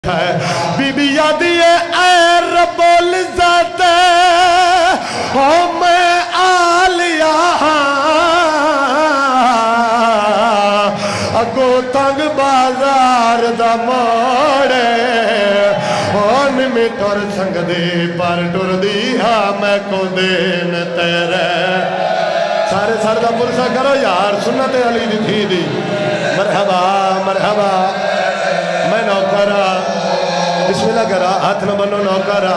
be be یادی اے رب العزت او میں آلیا اگو تنگ بازار دا موڑے میں ٹر سنگ دی پر ٹر دی ہاں میں کو دین تیرے سارے سر دا پرسا کرو یار سنت علی دی تھی دی مرحبا مرحبا میں نوکرہ بسم اللہ کرا ہاتھ نہ بنو نوکرہ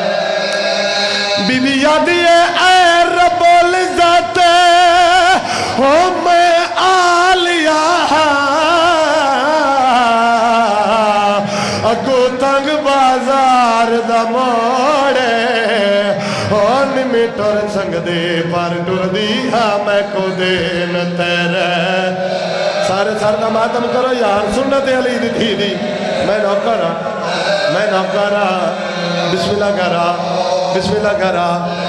بی بی یادی اے رب العزت او میں آلیا اگو تنگ بازار دا موڑے میٹر سنگ دے پر ٹر دی ہاں میں کو دین تیرے سارے سر دا ماتم کرو یار سنت علی دی تھی دی میں نوکرہ بسم اللہ کرا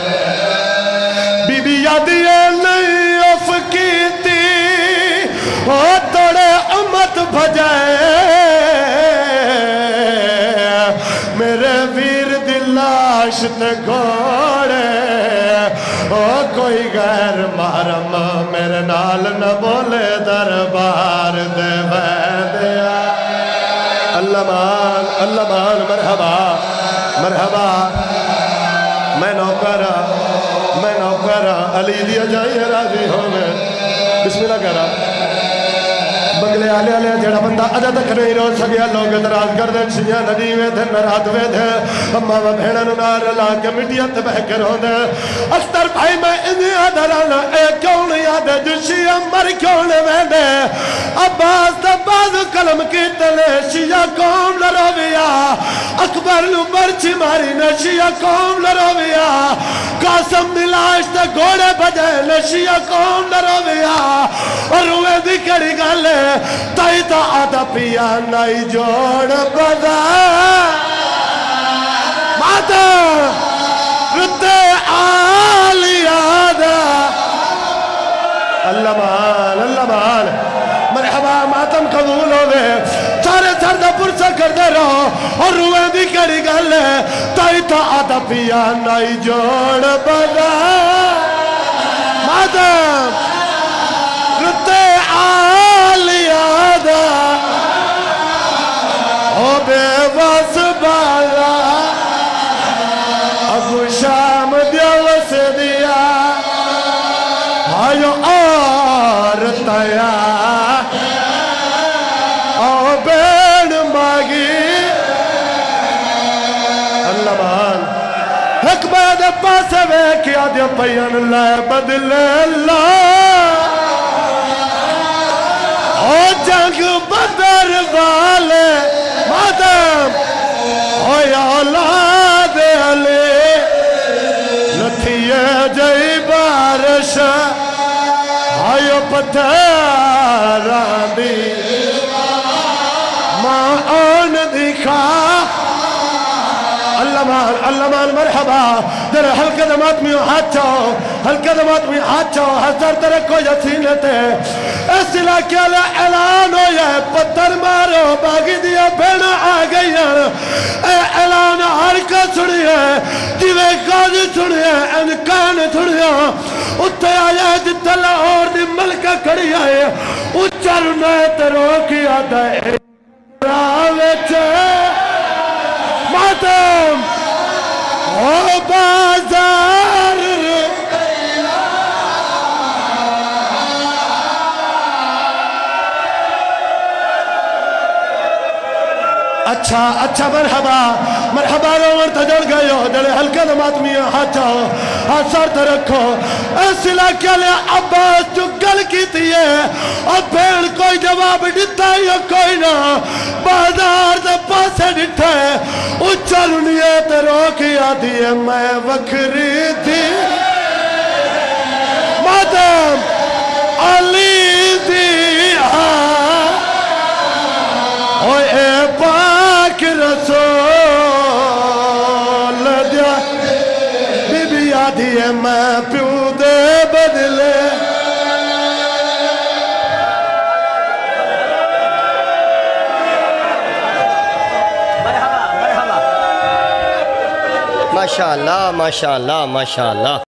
بی بی یادی نہیں اف کیتی او توڑے امت بھجائے میرے ویر دلاش تے گھوڑے او کوئی غیر محرم میرے نال نہ بولے دربار دے ویدیا اللہ مان مرحبا مرحبا میں نوکرہ علی دیا جائیں راضی ہو میں بسم اللہ کرا بنگلے آلے جڑا بندہ اجا تک نہیں رو سکیا لوگ اتراز کر دیں چھیاں ندی میں تھے نرات میں تھے اممہ و بھیڑا نار اللہ کے مٹیت بہ کر ہوں دے اختر بھائی میں انہیں آدھرانا اے کیوں نہیں آدھے جو شیعہ مر کیوں نہیں ویندے عباس دا باز کلم کی تلے شیعہ قوم لرویا اکبر نو برچی ماری نے شیعہ قوم لرویا قاسم ملاش تے گھوڑے بجے نے شیعہ قوم لرویا اور روئے دی کڑی گالے تائی تا آدھا پیا نائی جوڑ بدا ماتا رتے آلی آدھا اللہ مان مرحبا ماتم قبول ہوئے سارے سردہ پرسا کر دے رہو اور روئے دی کڑی گالے تائی تا آدھا پیا نائی جوڑ بدا ماتا رتے آلی آدھا او بے واس بالا ابو شام دیا وس دیا آئیو آرتایا او بین ماگی اللہ مان ایک بعد پاسے وے کیا دیا پین لائے بدل اللہ او جنگ بدر والے مادم او یا اولاد علی لتھیے جئی بارش آئیو پتھران دی ماں آن دکھا اللہ مان مرحبا در ہلکہ دمات میں ہاتھ چاہو ہلکہ دمات میں ہاتھ چاہو حضر ترکو یسینے تے اس علاقے علیہ اعلان ہو یا پتھر مارو باغی دیا بھیڑا آگئی اے اعلان ہر کا سڑی ہے دیوے قاضی سڑی ہے انکان سڑی ہے اتھے آیا جتا لاہور دی ملکہ کھڑی آئے اچھر نیت روکی آدھا ہے راوے چھے ماتم او بازار اچھا مرحبا رومن تجڑ گئے ہو جڑے ہلکے دمات میں ہاتھ چاہو ہاتھ سارت رکھو اس علاقے لئے عباس جو گل کی تھی ہے اور پھر کوئی جواب دیتا ہے یا کوئی نہ بازار دے پاسے دیتا ہے اچھل نیت روکی آدھی ہے میں وکری تھی مادم علی دی اوہ اے پاک رسول دیا بی بی آدھی ہے میں پیو دے بدلے ماشاءاللہ ماشاءاللہ ماشاءاللہ